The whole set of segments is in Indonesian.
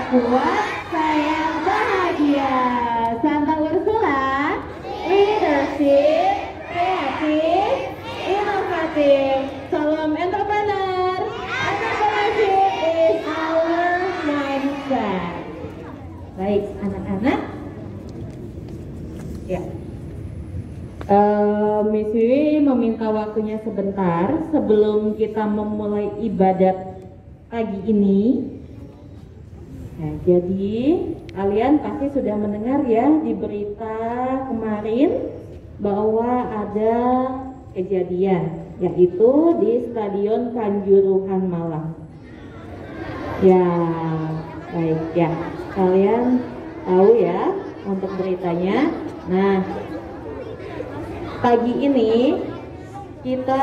Kuat sayang bahagia. Santa Ursula, leadership, kreatif, inovatif. Salam entrepreneur. Entrepreneurship is our mindset. Baik, anak-anak. Ya. Miss Wiwi meminta waktunya sebentar sebelum kita memulai ibadat pagi ini. Nah, jadi kalian pasti sudah mendengar ya di berita kemarin bahwa ada kejadian, yaitu di Stadion Kanjuruhan Malang. Ya, baik ya, kalian tahu ya untuk beritanya. Nah, pagi ini kita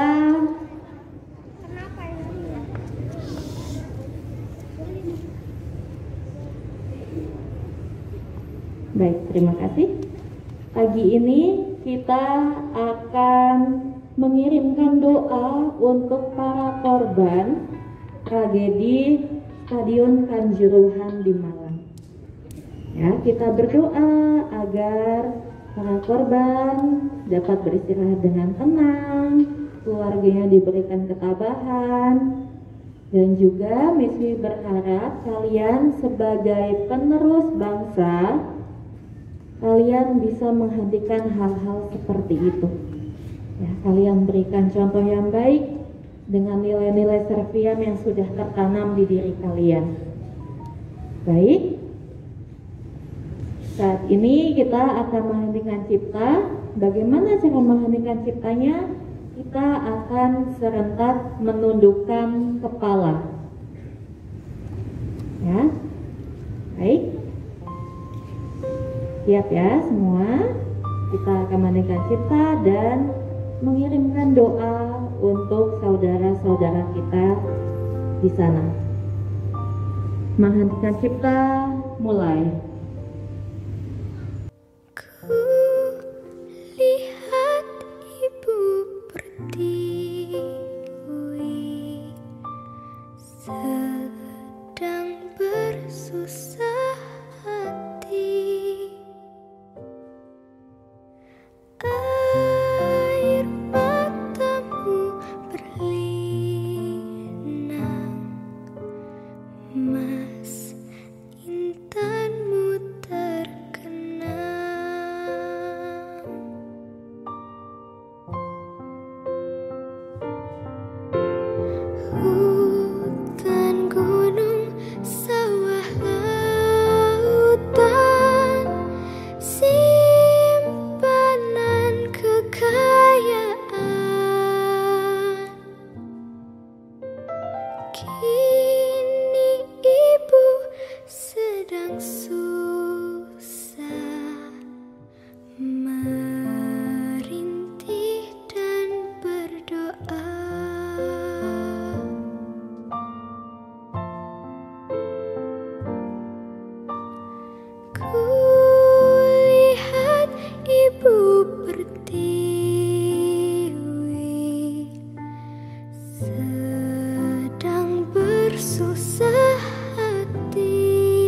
baik, terima kasih. Pagi ini kita akan mengirimkan doa untuk para korban tragedi Stadion Kanjuruhan di Malang. Ya, kita berdoa agar para korban dapat beristirahat dengan tenang, keluarganya diberikan ketabahan, dan juga Miss Wi berharap kalian sebagai penerus bangsa, kalian bisa menghentikan hal-hal seperti itu. Ya, kalian berikan contoh yang baik dengan nilai-nilai Serviam yang sudah tertanam di diri kalian. Baik. Saat ini kita akan menghentikan cipta. Bagaimana cara menghentikan ciptanya? Kita akan serentak menundukkan kepala. Ya, baik. Siap ya semua? Kita akan menghentikan cipta dan mengirimkan doa untuk saudara-saudara kita di sana. Menghentikan cipta, mulai. Lihat ibu berdiri sedang bersusah hati, air matamu berlinang, mas intanmu terkenang. Hutan, gunung, sawah, lautan, simpanan kekayaan. Kini ibu sedang susah, merintih dan berdoa. Kulihat ibu pertiwi sedang bersusah hati,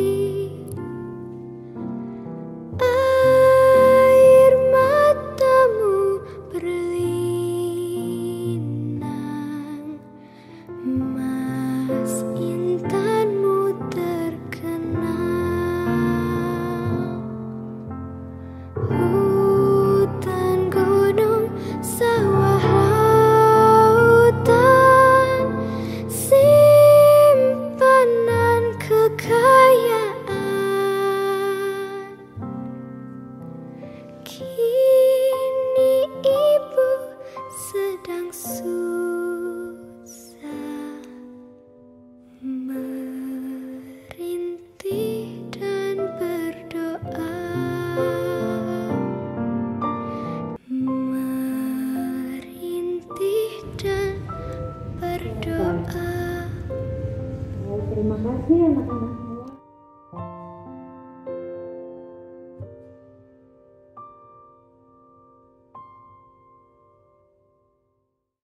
air matamu berlinang, mas intanmu terkenang. Hutan, gunung, sawah, lautan, simpanan kekayaan. Kini ibu sedang susah, merintih dan berdoa. Merintih dan berdoa. Terima kasih anak-anak.